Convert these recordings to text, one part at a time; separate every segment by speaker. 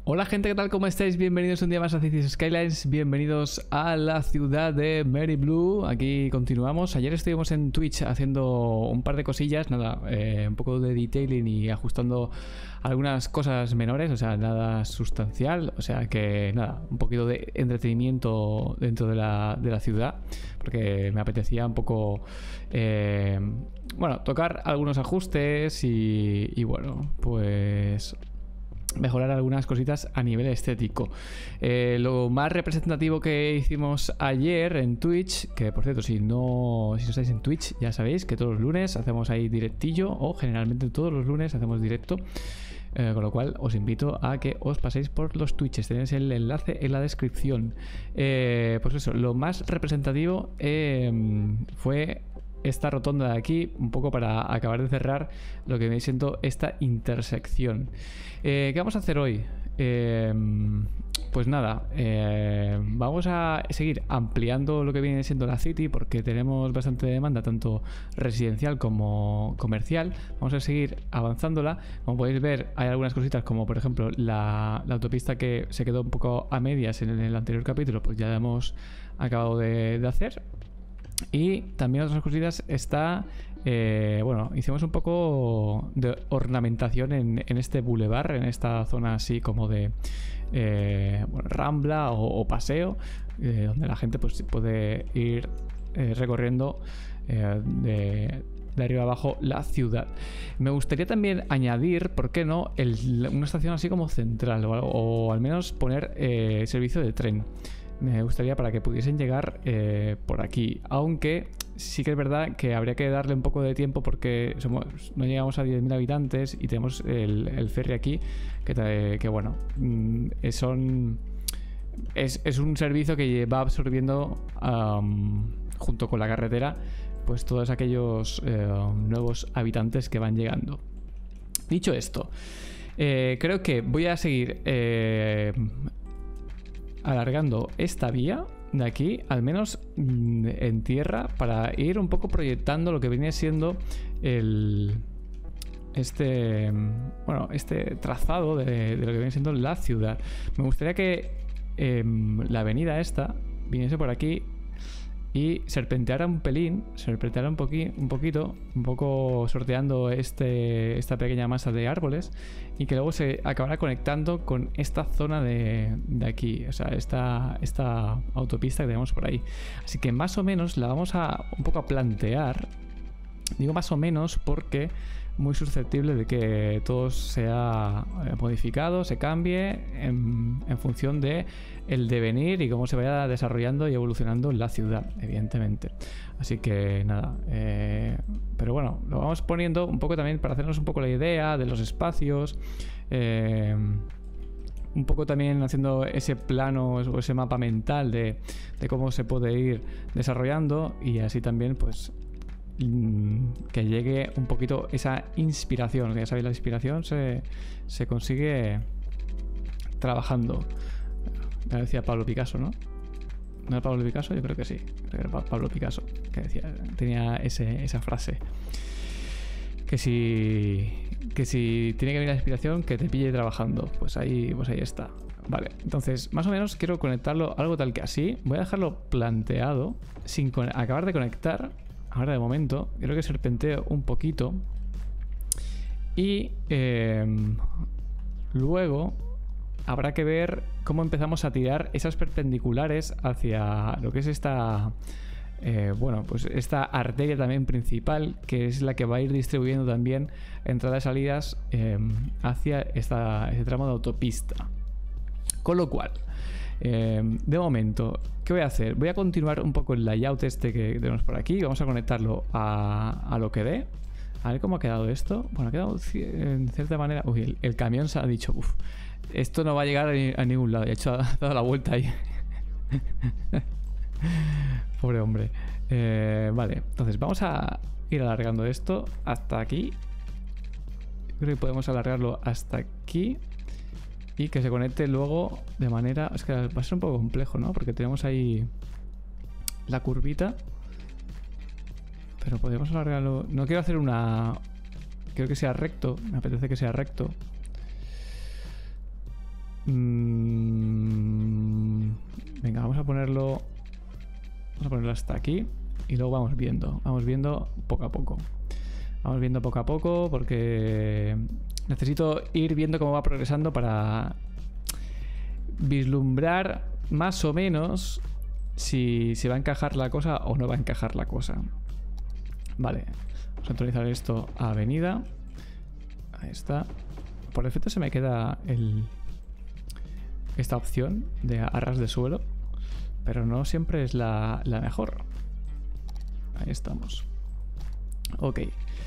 Speaker 1: Hola gente, ¿qué tal? ¿Cómo estáis? Bienvenidos un día más a Cities Skylines, bienvenidos a la ciudad de Mary Blue. Aquí continuamos. Ayer estuvimos en Twitch haciendo un par de cosillas, nada, un poco de detailing y ajustando algunas cosas menores, o sea, nada sustancial, o sea que nada, un poquito de entretenimiento dentro de la ciudad, porque me apetecía un poco, bueno, tocar algunos ajustes y bueno, pues mejorar algunas cositas a nivel estético. Lo más representativo que hicimos ayer en Twitch, que por cierto, si no estáis en Twitch, ya sabéis que todos los lunes hacemos ahí directillo, o generalmente todos los lunes hacemos directo. Con lo cual os invito a que os paséis por los Twitches. Tenéis el enlace en la descripción. Pues eso, lo más representativo fue esta rotonda de aquí, un poco para acabar de cerrar lo que viene siendo esta intersección. ¿Qué vamos a hacer hoy? Pues nada, vamos a seguir ampliando lo que viene siendo la City, porque tenemos bastante demanda, tanto residencial como comercial. Vamos a seguir avanzándola. Como podéis ver, hay algunas cositas, como por ejemplo la autopista que se quedó un poco a medias en el anterior capítulo, pues ya la hemos acabado de hacer. Y también otras cositas está, bueno, hicimos un poco de ornamentación en este bulevar, en esta zona así como de bueno, rambla o paseo, donde la gente pues puede ir recorriendo de arriba abajo la ciudad. Me gustaría también añadir, ¿por qué no?, una estación así como central, o al menos poner servicio de tren. Me gustaría para que pudiesen llegar por aquí, aunque sí que es verdad que habría que darle un poco de tiempo, porque no llegamos a 10.000 habitantes y tenemos el ferry aquí, que bueno, es un servicio que va absorbiendo junto con la carretera pues todos aquellos nuevos habitantes que van llegando. Dicho esto, creo que voy a seguir alargando esta vía de aquí, al menos en tierra, para ir un poco proyectando lo que viene siendo este trazado de lo que viene siendo la ciudad. Me gustaría que la avenida esta viniese por aquí y serpenteara un pelín, serpenteara un poco sorteando esta pequeña masa de árboles, y que luego se acabará conectando con esta zona de aquí, o sea, esta autopista que tenemos por ahí. Así que más o menos la vamos a un poco a plantear. Digo más o menos porque muy susceptible de que todo sea modificado, se cambie en función de el devenir y cómo se vaya desarrollando y evolucionando la ciudad, evidentemente. Así que nada, pero bueno, lo vamos poniendo un poco también para hacernos un poco la idea de los espacios, un poco también haciendo ese plano o ese mapa mental de cómo se puede ir desarrollando, y así también pues que llegue un poquito esa inspiración. Ya sabéis, la inspiración se consigue trabajando. Me decía Pablo Picasso, ¿no? ¿No era Pablo Picasso? Yo creo que sí. Creo que era Pablo Picasso que decía, tenía esa frase. Que si tiene que venir la inspiración, que te pille trabajando. Pues ahí está. Vale, entonces más o menos quiero conectarlo algo tal que así. Voy a dejarlo planteado sin acabar de conectar. Ahora de momento creo que serpenteo un poquito, y luego habrá que ver cómo empezamos a tirar esas perpendiculares hacia lo que es esta bueno, pues esta arteria también principal, que es la que va a ir distribuyendo también entradas y salidas hacia ese tramo de autopista. Con lo cual, de momento, ¿qué voy a hacer? Voy a continuar un poco el layout este que tenemos por aquí. Vamos a conectarlo a lo que dé. A ver cómo ha quedado esto. Bueno, ha quedado en cierta manera. Uy, el camión se ha dicho, uff, esto no va a llegar a ningún lado. De hecho, ha dado la vuelta ahí. Pobre hombre. Vale, entonces vamos a ir alargando esto hasta aquí. Creo que podemos alargarlo hasta aquí y que se conecte luego de manera... Es que va a ser un poco complejo, ¿no? Porque tenemos ahí la curvita, pero podemos alargarlo. No quiero hacer una... Quiero que sea recto. Me apetece que sea recto. Venga, vamos a ponerlo hasta aquí y luego vamos viendo poco a poco. Vamos viendo poco a poco porque necesito ir viendo cómo va progresando para vislumbrar más o menos si se va a encajar la cosa o no va a encajar la cosa. Vale, vamos a actualizar esto a avenida. Ahí está. Por defecto se me queda esta opción de arras de suelo, pero no siempre es la mejor. Ahí estamos. Ok.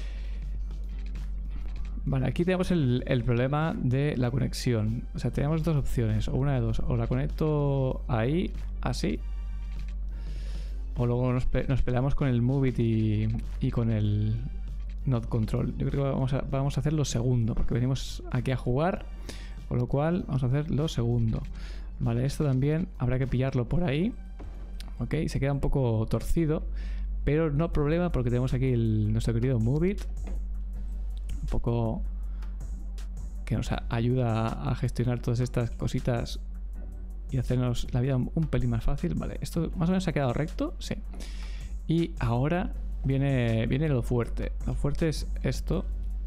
Speaker 1: Vale, aquí tenemos el problema de la conexión. O sea, tenemos dos opciones, o una de dos. O la conecto ahí, así, o luego nos peleamos con el Move It y con el Node Control. Yo creo que vamos a hacer lo segundo, porque venimos aquí a jugar, con lo cual vamos a hacer lo segundo. Vale, esto también habrá que pillarlo por ahí. Ok, se queda un poco torcido, pero no problema porque tenemos aquí nuestro querido Move It. Un poco que nos ayuda a gestionar todas estas cositas y hacernos la vida un pelín más fácil. Vale, esto más o menos se ha quedado recto, sí. Y ahora viene lo fuerte. Lo fuerte es esto,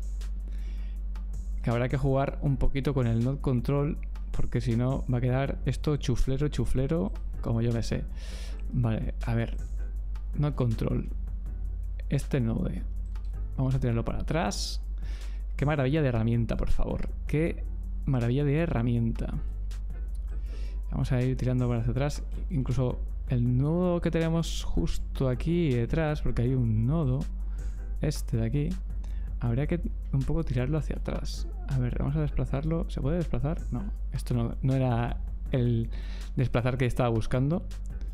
Speaker 1: que habrá que jugar un poquito con el Node Control, porque si no va a quedar esto chuflero, como yo me sé. Vale, a ver, Node Control, este node, vamos a tirarlo para atrás. Qué maravilla de herramienta, por favor. Qué maravilla de herramienta. Vamos a ir tirando para hacia atrás. Incluso el nodo que tenemos justo aquí detrás, porque hay un nodo, este de aquí, habría que un poco tirarlo hacia atrás. A ver, vamos a desplazarlo. ¿Se puede desplazar? No, esto no era el desplazar que estaba buscando.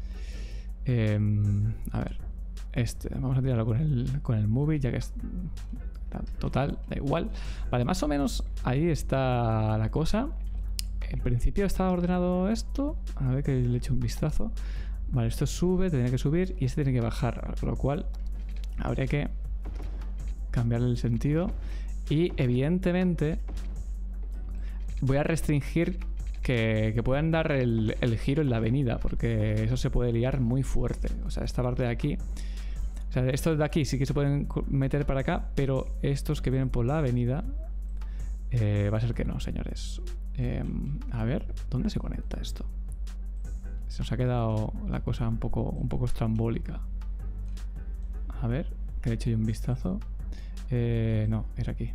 Speaker 1: A ver, vamos a tirarlo con el movie, ya que es total, da igual. Vale, más o menos ahí está la cosa. En principio está ordenado esto. A ver que le eche un vistazo. Vale, esto sube, tiene que subir y este tiene que bajar, con lo cual habría que cambiarle el sentido. Y evidentemente voy a restringir que puedan dar el giro en la avenida, porque eso se puede liar muy fuerte. O sea, esta parte de aquí, o sea, estos de aquí sí que se pueden meter para acá, pero estos que vienen por la avenida va a ser que no, señores. A ver, ¿dónde se conecta esto? Se nos ha quedado la cosa un poco estrambólica. A ver, que le eche yo un vistazo. No, era aquí.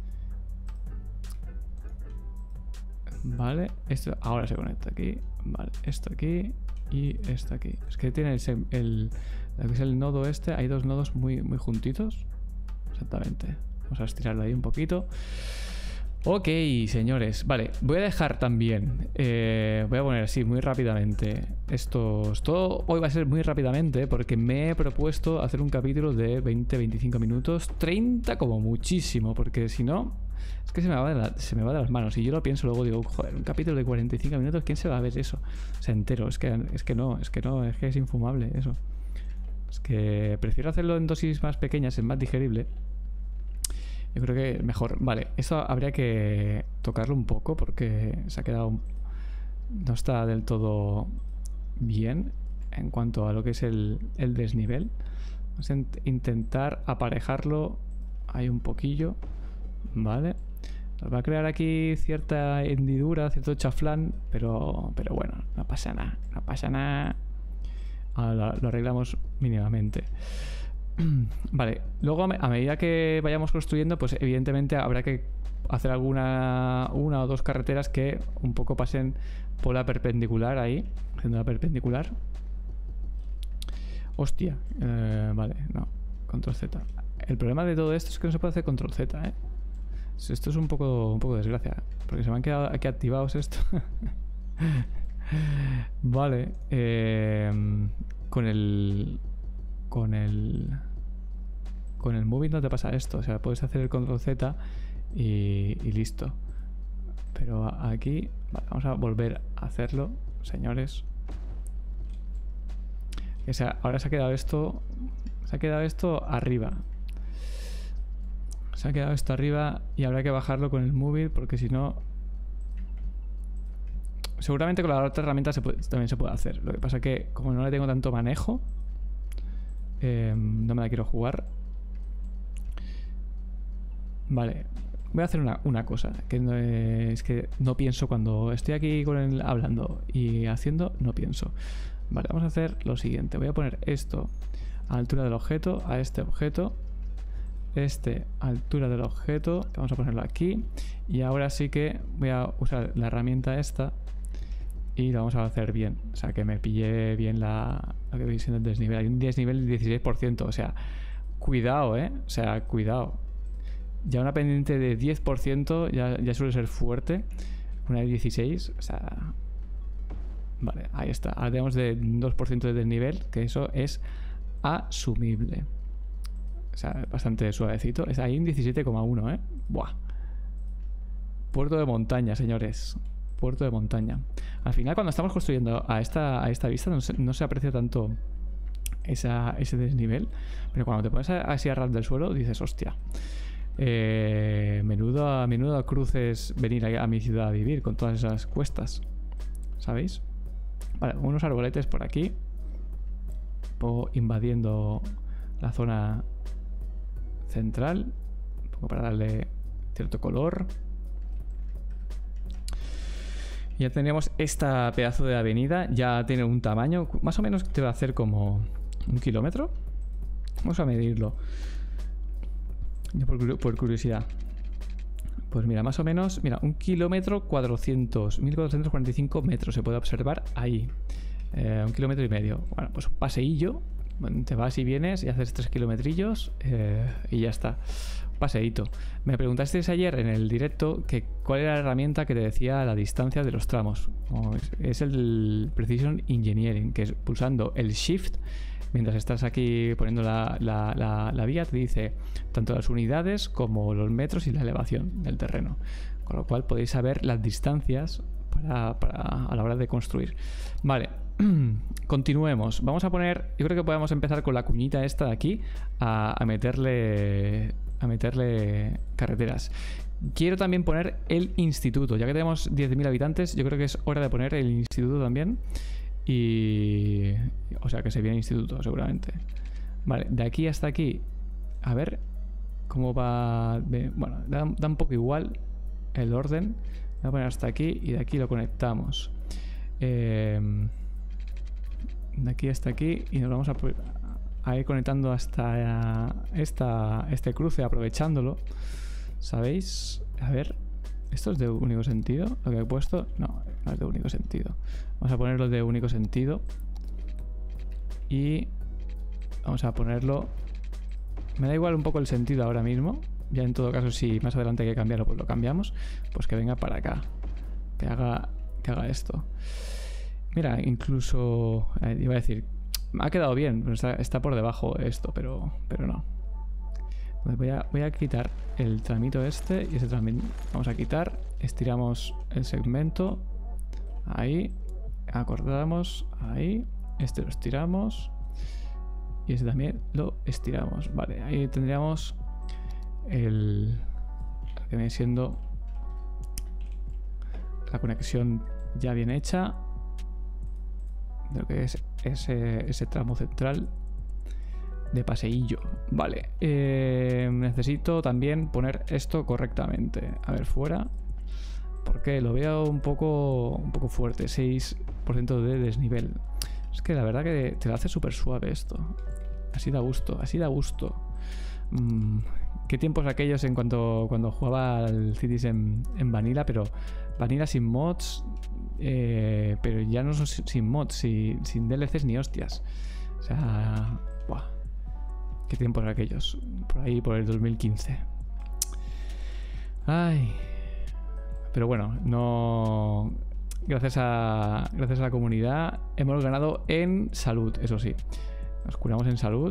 Speaker 1: Vale, esto ahora se conecta aquí. Vale, esto aquí y esto aquí. Es que tiene lo que es el nodo este. Hay dos nodos muy juntitos. Exactamente. Vamos a estirarlo ahí un poquito. Ok, señores. Vale, voy a dejar también. Voy a poner así muy rápidamente estos. Todo hoy va a ser muy rápidamente porque me he propuesto hacer un capítulo de 20-25 minutos. 30 como muchísimo, porque si no, es que se me va de las manos. Y yo lo pienso, luego digo, joder, un capítulo de 45 minutos, ¿quién se va a ver eso? O sea, entero. Es que es infumable eso. Es que prefiero hacerlo en dosis más pequeñas, es más digerible. Yo creo que mejor. Vale, eso habría que tocarlo un poco porque se ha quedado... No está del todo bien en cuanto a lo que es el desnivel. Vamos a intentar aparejarlo ahí un poquillo. Vale. Nos va a crear aquí cierta hendidura, cierto chaflán, pero bueno, no pasa nada. No pasa nada. Ahora lo arreglamos mínimamente. Vale, luego a medida que vayamos construyendo, pues evidentemente habrá que hacer una o dos carreteras que un poco pasen por la perpendicular ahí, haciendo la perpendicular. Hostia, vale, no, control Z. El problema de todo esto es que no se puede hacer control Z, ¿eh? Esto es un poco desgracia, porque se me han quedado aquí activados esto. Vale, con el movie no te pasa esto. O sea, puedes hacer el control Z y listo. Pero aquí, vale, vamos a volver a hacerlo, señores. O sea, ahora se ha quedado esto. Se ha quedado esto arriba. Se ha quedado esto arriba y habrá que bajarlo con el movie porque si no Seguramente con la otra herramienta también se puede hacer. Lo que pasa es que como no le tengo tanto manejo, no me la quiero jugar. Vale, voy a hacer una cosa, que no es que no pienso cuando estoy aquí con él hablando y haciendo, no pienso. Vale, vamos a hacer lo siguiente. Voy a poner esto a altura del objeto, a este objeto, a altura del objeto, vamos a ponerlo aquí. Y ahora sí que voy a usar la herramienta esta y lo vamos a hacer bien. O sea, que me pille bien lo que viene siendo el desnivel. Hay un desnivel del 16%, o sea, cuidado, o sea, cuidado. Ya una pendiente de 10% ya suele ser fuerte. Una de 16, o sea... Vale, ahí está. Ahora tenemos de 2% de desnivel, que eso es asumible. O sea, bastante suavecito. Es ahí un 17,1, Buah. Puerto de montaña, señores. Puerto de montaña. Al final, cuando estamos construyendo a esta vista, no se aprecia tanto ese desnivel. Pero cuando te pones así a ras del suelo, dices, hostia. Menudo cruces venir a mi ciudad a vivir con todas esas cuestas. ¿Sabéis? Vale, unos arboletes por aquí. Un poco invadiendo la zona central. Un poco para darle cierto color. Ya tendríamos esta pedazo de avenida. Ya tiene un tamaño. Más o menos te va a hacer como 1 kilómetro. Vamos a medirlo. Por curiosidad. Pues mira, más o menos, mira, 1 kilómetro 1445 metros se puede observar ahí. 1,5 kilómetros. Bueno, pues un paseillo. Te vas y vienes y haces 3 kilometrillos y ya está. Paseíto. Me preguntasteis ayer en el directo que cuál era la herramienta que te decía la distancia de los tramos. Es el Precision Engineering, que es pulsando el Shift. Mientras estás aquí poniendo la vía, te dice tanto las unidades como los metros y la elevación del terreno. Con lo cual podéis saber las distancias a la hora de construir. Vale, continuemos. Vamos a poner, yo creo que podemos empezar con la cuñita esta de aquí a meterle carreteras. Quiero también poner el instituto. Ya que tenemos 10.000 habitantes, yo creo que es hora de poner el instituto también. Y... o sea que se viene instituto seguramente. Vale, de aquí hasta aquí. A ver cómo va. Bueno, da un poco igual el orden. Voy a poner hasta aquí y de aquí lo conectamos. De aquí hasta aquí. Y nos vamos a ir conectando hasta este cruce, aprovechándolo. ¿Sabéis? A ver. ¿Esto es de único sentido? ¿Lo que he puesto? No, no es de único sentido. Vamos a ponerlo de único sentido. Y vamos a ponerlo... Me da igual un poco el sentido ahora mismo. Ya en todo caso, si más adelante hay que cambiarlo, pues lo cambiamos. Pues que venga para acá. Que haga esto. Mira, incluso... iba a decir... Me ha quedado bien. Pero está por debajo esto, pero no. Voy a quitar el tramito este y ese tramito vamos a quitar. Estiramos el segmento. Ahí. Acordamos. Ahí. Este lo estiramos. Y ese también lo estiramos. Vale, ahí tendríamos lo que viene siendo la conexión ya bien hecha de lo que es ese tramo central de paseillo. Vale, necesito también poner esto correctamente. A ver, fuera, porque lo veo un poco fuerte. 6% de desnivel. Es que la verdad que te lo hace súper suave esto. Así da gusto, así da gusto. Qué tiempos aquellos en cuando jugaba al Cities en Vanilla, pero Vanilla sin mods, pero ya no son sin mods, sin DLCs ni hostias. O sea, ¡buah! Qué tiempos aquellos. Por ahí, por el 2015. Ay. Pero bueno, no... Gracias a la comunidad hemos ganado en salud, eso sí. Nos curamos en salud.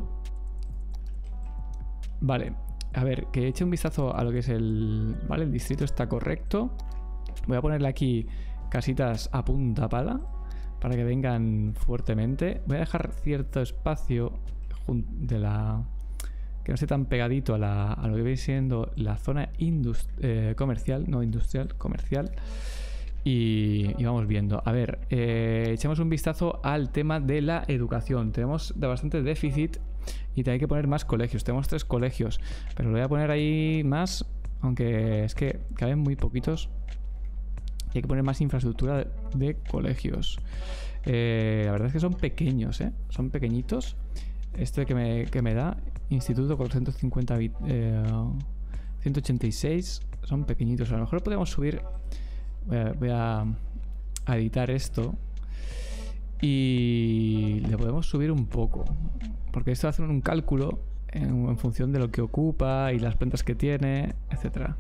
Speaker 1: Vale. A ver, que eche un vistazo a lo que es Vale, el distrito está correcto. Voy a ponerle aquí casitas a punta pala para que vengan fuertemente. Voy a dejar cierto espacio que no esté tan pegadito a lo que viene siendo la zona comercial, no industrial, comercial. y vamos viendo. A ver, echemos un vistazo al tema de la educación. Tenemos bastante déficit y hay que poner más colegios. Tenemos 3 colegios, pero lo voy a poner ahí más, aunque es que caben muy poquitos. Y hay que poner más infraestructura de colegios. La verdad es que son pequeños, son pequeñitos. Este que me da instituto con 150 186 son pequeñitos. A lo mejor podemos subir. Voy a editar esto y le podemos subir un poco, porque esto hace un cálculo en función de lo que ocupa y las plantas que tiene, etcétera.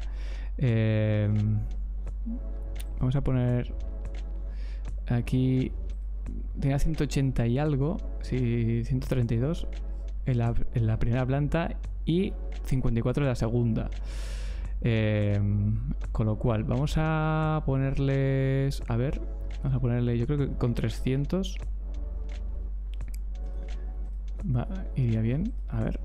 Speaker 1: Vamos a poner aquí, tenía 180 y algo, sí, 132 en la primera planta y 54 en la segunda. Con lo cual vamos a ponerles, a ver, vamos a ponerle, yo creo que con 300 iría bien. A ver,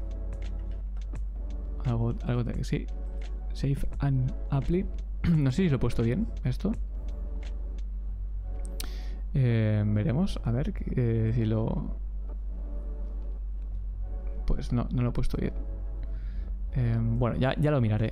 Speaker 1: algo de que sí. Save and apply. No sé si lo he puesto bien esto. Veremos, a ver si lo... Pues no lo he puesto bien. Bueno, ya lo miraré.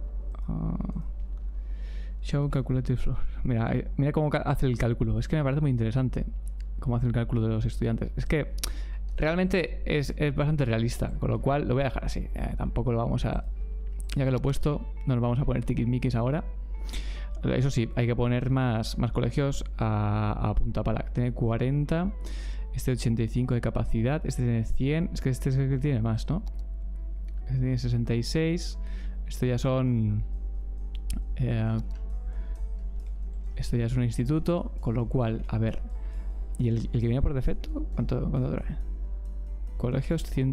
Speaker 1: Show calculated floor. Mira cómo hace el cálculo. Es que me parece muy interesante cómo hace el cálculo de los estudiantes. Es que realmente es bastante realista, con lo cual lo voy a dejar así. Tampoco lo vamos a... Ya que lo he puesto, no nos vamos a poner tiquismiquis ahora. Eso sí, hay que poner más colegios a punta pala. Tiene 40, este 85 de capacidad, este tiene 100. Es que este es el que tiene más, ¿no? Este tiene 66. Esto ya son... esto ya es un instituto, con lo cual, a ver, ¿y el que viene por defecto? ¿Cuánto trae? Colegios 100.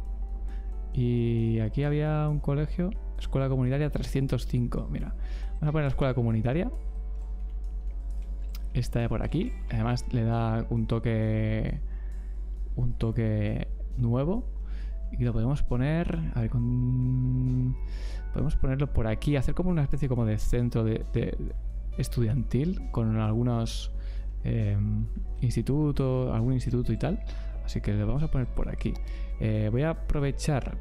Speaker 1: Y aquí había un colegio, escuela comunitaria 305. Mira, vamos a poner la escuela comunitaria. Esta de por aquí. Además le da un toque nuevo. Y lo podemos poner, a ver, podemos ponerlo por aquí, hacer como una especie como de centro de estudiantil con algunos institutos, algún instituto y tal. Así que lo vamos a poner por aquí. Voy a aprovechar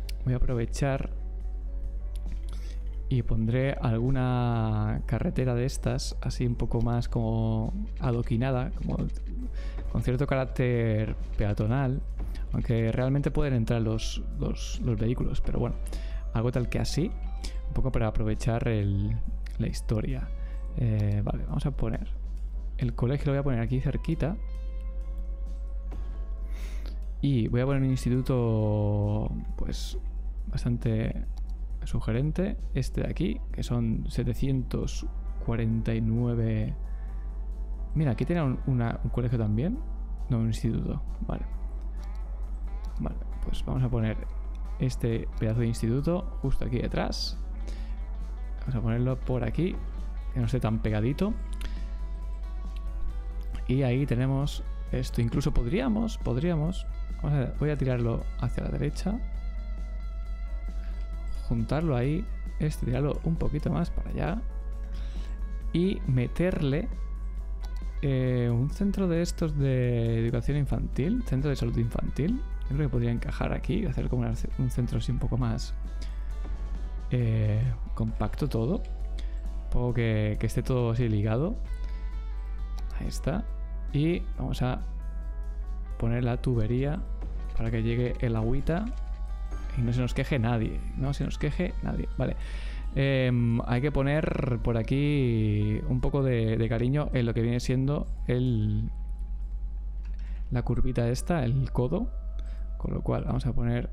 Speaker 1: y pondré alguna carretera de estas, así un poco más como adoquinada, como con cierto carácter peatonal, aunque realmente pueden entrar los vehículos, pero bueno, algo tal que así, un poco para aprovechar la historia. Vale, vamos a poner el colegio, lo voy a poner aquí cerquita. Y voy a poner un instituto pues bastante sugerente, este de aquí, que son 749. Mira, aquí tiene un colegio también. No, un instituto. Vale, pues vamos a poner este pedazo de instituto justo aquí detrás. Vamos a ponerlo por aquí, que no esté tan pegadito. Y ahí tenemos esto. Incluso podríamos voy a tirarlo hacia la derecha, juntarlo ahí, tirarlo un poquito más para allá y meterle un centro de estos de educación infantil, centro de salud infantil. Yo creo que podría encajar aquí, hacer como un centro así un poco más compacto todo, un poco que esté todo así ligado. Ahí está. Y vamos a poner la tubería para que llegue el agüita y no se nos queje nadie. Vale. Hay que poner por aquí un poco de cariño en lo que viene siendo la curvita esta, el codo. Con lo cual vamos a poner...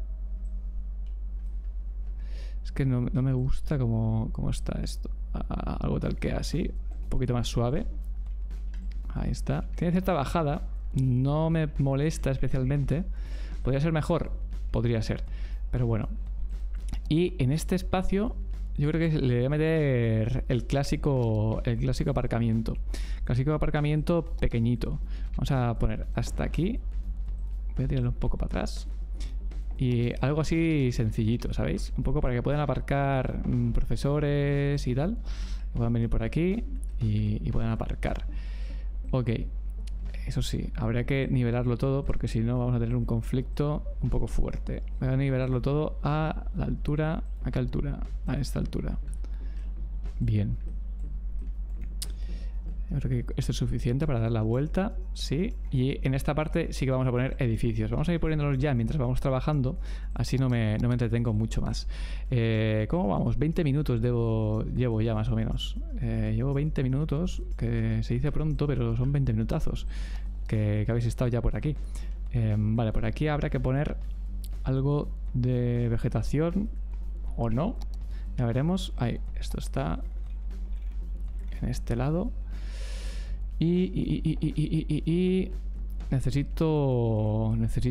Speaker 1: Es que no me gusta cómo está esto. Algo tal que así, un poquito más suave. Ahí está. Tiene cierta bajada. No me molesta especialmente. ¿Podría ser mejor? Podría ser. Pero bueno. Y en este espacio yo creo que le voy a meter el clásico aparcamiento. Clásico aparcamiento pequeñito. Vamos a poner hasta aquí. Voy a tirarlo un poco para atrás. Y algo así sencillito, ¿sabéis? Un poco para que puedan aparcar profesores y tal. Puedan venir por aquí y puedan aparcar. Ok. Eso sí, habría que nivelarlo todo porque si no vamos a tener un conflicto un poco fuerte. Voy a nivelarlo todo a la altura... ¿A qué altura? A esta altura. Bien. Yo creo que esto es suficiente para dar la vuelta, sí. Y en esta parte sí que vamos a poner edificios. Vamos a ir poniéndolos ya mientras vamos trabajando. Así no me entretengo mucho más. ¿Cómo vamos? 20 minutos llevo ya más o menos. Llevo 20 minutos, que se dice pronto, pero son 20 minutazos que habéis estado ya por aquí. Vale, por aquí habrá que poner algo de vegetación o no. Ya veremos. Ahí, esto está en este lado. Y necesito...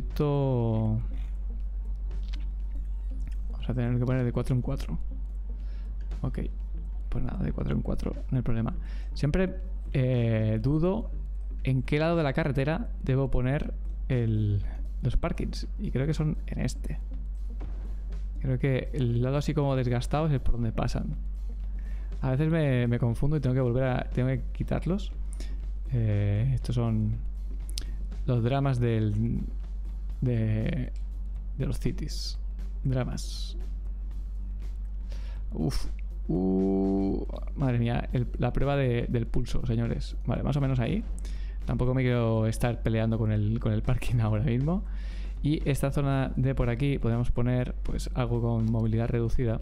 Speaker 1: Vamos a tener que poner de 4 en 4. Ok. Pues nada, de 4 en 4, no hay problema. Siempre dudo en qué lado de la carretera debo poner los parkings. Y creo que son en este. Creo que el lado así como desgastado es por donde pasan. A veces me confundo y tengo que volver a... Tengo que quitarlos. Estos son los dramas de los cities. Dramas. Uf. Madre mía, la prueba del pulso, señores. Vale, más o menos ahí. Tampoco me quiero estar peleando con el parking ahora mismo. Y esta zona de por aquí podemos poner pues algo con movilidad reducida.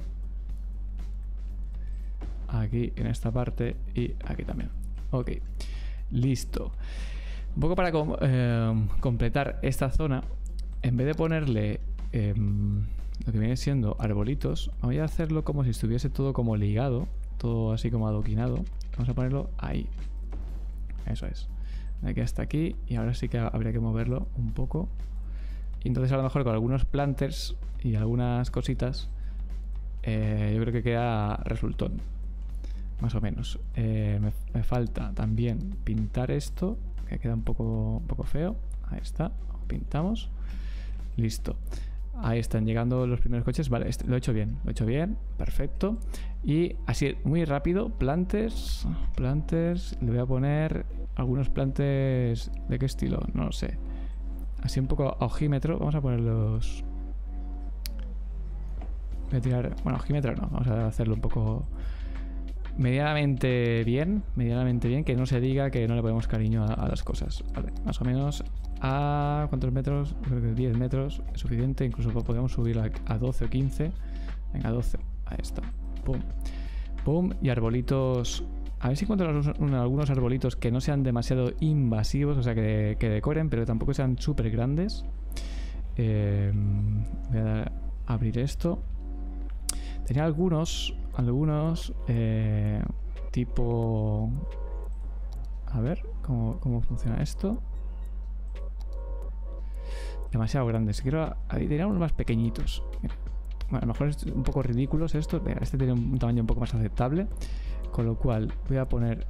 Speaker 1: Aquí en esta parte y aquí también. Ok. Listo. Un poco para completar esta zona, en vez de ponerle lo que viene siendo arbolitos, voy a hacerlo como si estuviese todo como ligado, todo así como adoquinado. Vamos a ponerlo ahí. Eso es. De aquí hasta aquí. Y ahora sí que habría que moverlo un poco. Y entonces a lo mejor con algunos planters y algunas cositas, yo creo que queda resultón. Más o menos. Me falta también pintar esto, que queda un poco feo. Ahí está. Pintamos. Listo. Ahí están llegando los primeros coches. Vale, lo he hecho bien. Lo he hecho bien. Perfecto. Y así, muy rápido. Planters. Le voy a poner algunos planters. ¿De qué estilo? No lo sé. Así un poco a ojímetro. Vamos a ponerlos... Voy a tirar... Bueno, ojímetro no. Vamos a hacerlo un poco... medianamente bien, que no se diga que no le ponemos cariño a las cosas. Vale, más o menos a... ¿cuántos metros? Creo que 10 metros es suficiente, incluso podemos subir a 12 o 15. Venga, 12, ahí está. Pum, pum, y arbolitos. A ver si encuentro algunos arbolitos que no sean demasiado invasivos, o sea, que decoren, pero que tampoco sean súper grandes. Voy a abrir esto. Tenía algunos tipo... A ver, ¿cómo funciona esto? Demasiado grandes. Tenía unos más pequeñitos. Mira. Bueno, a lo mejor es un poco ridículos estos. Mira, este tiene un tamaño un poco más aceptable. Con lo cual voy a poner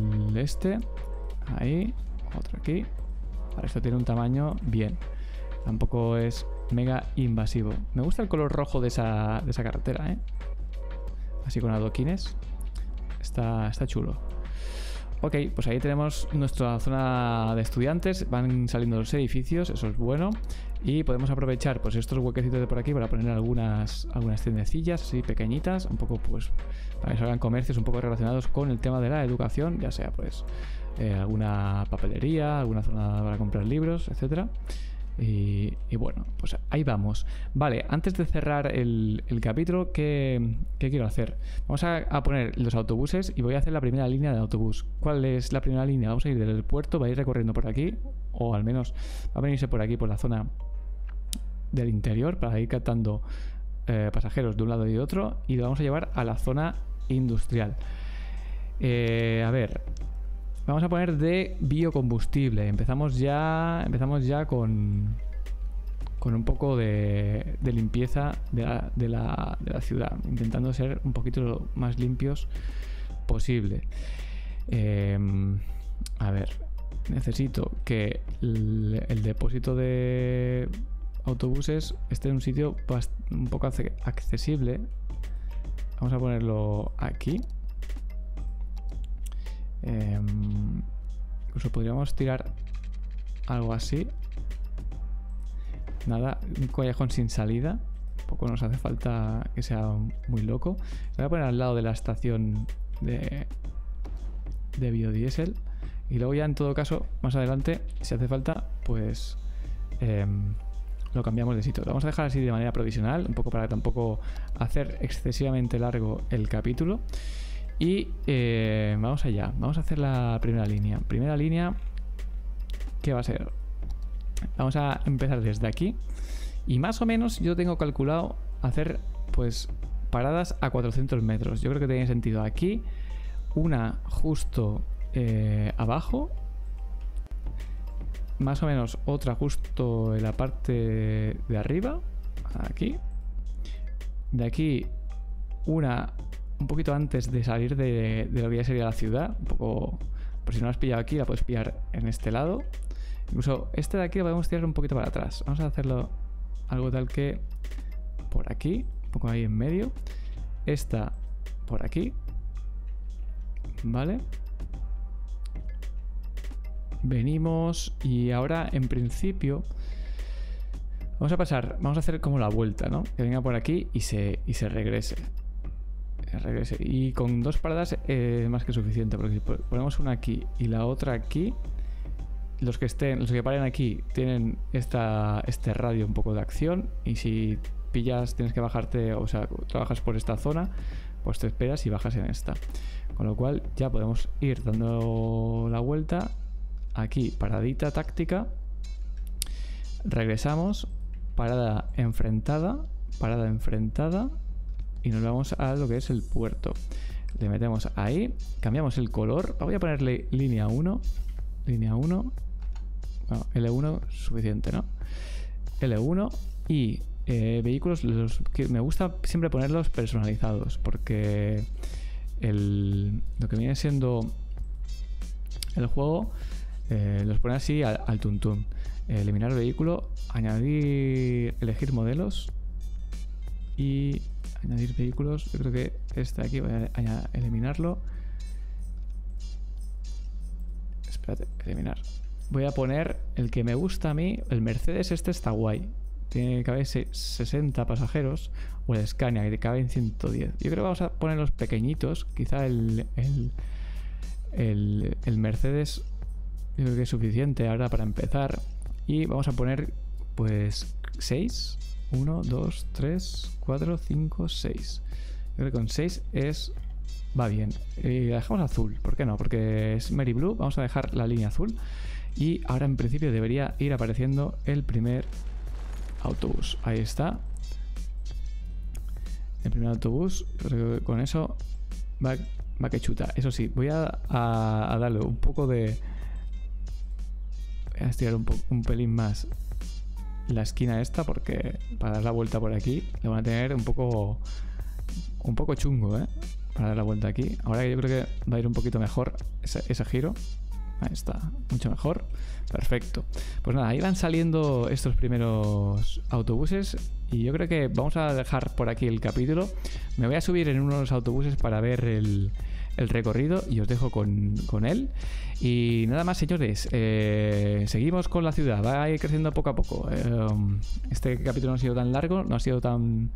Speaker 1: ahí, otro aquí. Para esto tiene un tamaño bien. Tampoco es mega invasivo. Me gusta el color rojo de esa carretera, ¿eh? Así con adoquines. Está chulo. Ok, pues ahí tenemos nuestra zona de estudiantes. Van saliendo los edificios, eso es bueno. Y podemos aprovechar pues estos huequecitos de por aquí para poner algunas tiendecillas así pequeñitas, un poco pues para que salgan comercios un poco relacionados con el tema de la educación, ya sea pues alguna papelería, alguna zona para comprar libros, etcétera. Y bueno, pues ahí vamos. Vale, antes de cerrar el capítulo, ¿qué quiero hacer? Vamos a poner los autobuses y voy a hacer la primera línea de autobús. ¿Cuál es la primera línea? Vamos a ir del puerto, va a ir recorriendo por aquí, o al menos va a venirse por aquí, por la zona del interior, para ir captando pasajeros de un lado y de otro, y lo vamos a llevar a la zona industrial. A ver... Vamos a poner de biocombustible. Empezamos ya con un poco de limpieza de la ciudad, intentando ser un poquito lo más limpios posible. A ver, necesito que el depósito de autobuses esté en un sitio un poco accesible. Vamos a ponerlo aquí. Incluso podríamos tirar algo así. Nada, un callejón sin salida. Poco nos hace falta que sea muy loco. Lo voy a poner al lado de la estación de biodiesel. Y luego ya en todo caso, más adelante, si hace falta, pues lo cambiamos de sitio. Lo vamos a dejar así de manera provisional, un poco para tampoco hacer excesivamente largo el capítulo. Y vamos allá. Vamos a hacer la primera línea. Primera línea, ¿qué va a ser? Vamos a empezar desde aquí. Y más o menos yo tengo calculado hacer pues paradas a 400 metros. Yo creo que tiene sentido aquí. Una justo abajo. Más o menos otra justo en la parte de arriba. Aquí. De aquí una un poquito antes de salir de lo que ya sería la ciudad. Un poco... Por si no la has pillado aquí, la puedes pillar en este lado. Incluso este de aquí lo podemos tirar un poquito para atrás. Vamos a hacerlo algo tal que por aquí, un poco ahí en medio. Esta por aquí. Vale. Venimos y ahora en principio vamos a pasar, vamos a hacer como la vuelta, ¿no? Que venga por aquí y se regrese. Y con dos paradas es más que suficiente, porque si ponemos una aquí y la otra aquí, los que paren aquí tienen este radio un poco de acción, y si pillas, tienes que bajarte, o sea, trabajas por esta zona, pues te esperas y bajas en esta. Con lo cual ya podemos ir dando la vuelta. Aquí, paradita táctica. Regresamos. Parada enfrentada. Parada enfrentada. Y nos vamos a lo que es el puerto. Le metemos ahí. Cambiamos el color. Voy a ponerle línea 1. Línea 1. Bueno, L1 suficiente, ¿no? L1. Y vehículos, que me gusta siempre ponerlos personalizados, porque lo que viene siendo el juego los pone así al tuntún. Eliminar vehículo, añadir, elegir modelos y añadir vehículos. Yo creo que este de aquí voy a eliminarlo. Espérate, eliminar. Voy a poner el que me gusta a mí. El Mercedes este está guay. Tiene que caber 60 pasajeros. O el Scania, que caben 110. Yo creo que vamos a poner los pequeñitos. Quizá el Mercedes, yo creo que es suficiente ahora para empezar. Y vamos a poner pues 6. 1, 2, 3, 4, 5, 6. Yo creo que con 6 va bien. Y la dejamos azul. ¿Por qué no? Porque es Mary Blue. Vamos a dejar la línea azul. Y ahora en principio debería ir apareciendo el primer autobús. Ahí está. El primer autobús. Creo que con eso va que chuta. Eso sí, voy a darle un poco de... Voy a estirar un pelín más la esquina esta, porque para dar la vuelta por aquí le van a tener un poco chungo, para dar la vuelta aquí. Ahora yo creo que va a ir un poquito mejor ese giro. Ahí está, mucho mejor. Perfecto. Pues nada, ahí van saliendo estos primeros autobuses y yo creo que vamos a dejar por aquí el capítulo. Me voy a subir en uno de los autobuses para ver el recorrido y os dejo con él. Y nada más, señores, seguimos con la ciudad. Va a ir creciendo poco a poco. Este capítulo no ha sido tan largo, no ha sido tan...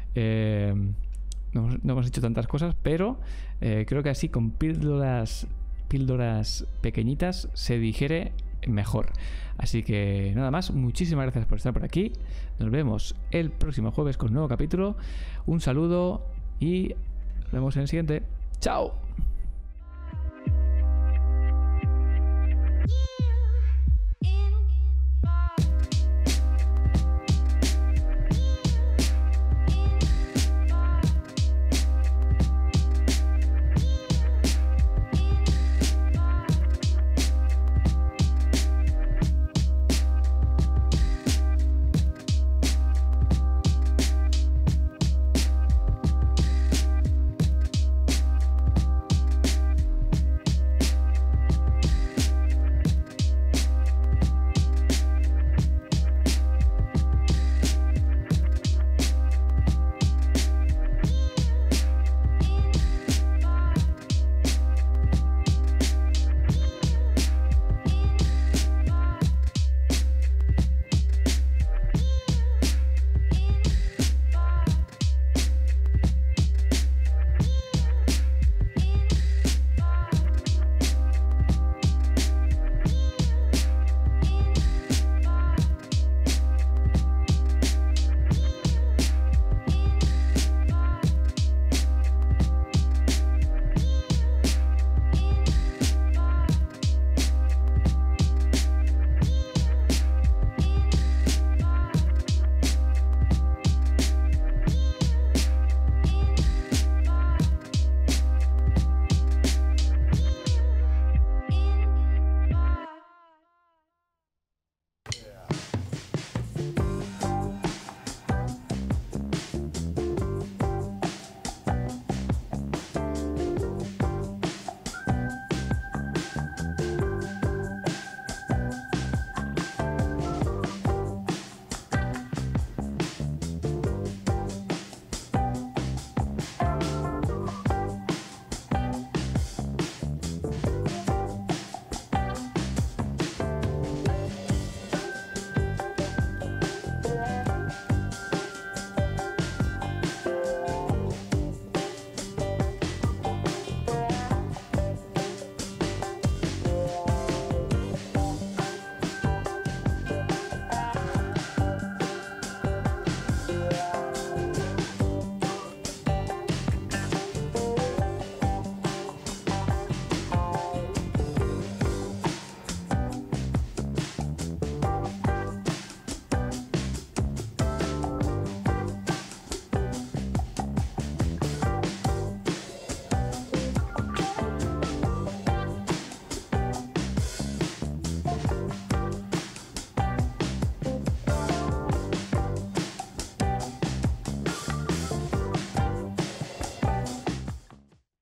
Speaker 1: no hemos hecho tantas cosas, pero creo que así con píldoras pequeñitas se digiere mejor. Así que nada más, muchísimas gracias por estar por aquí. Nos vemos el próximo jueves con un nuevo capítulo. Un saludo y nos vemos en el siguiente. ¡Chao!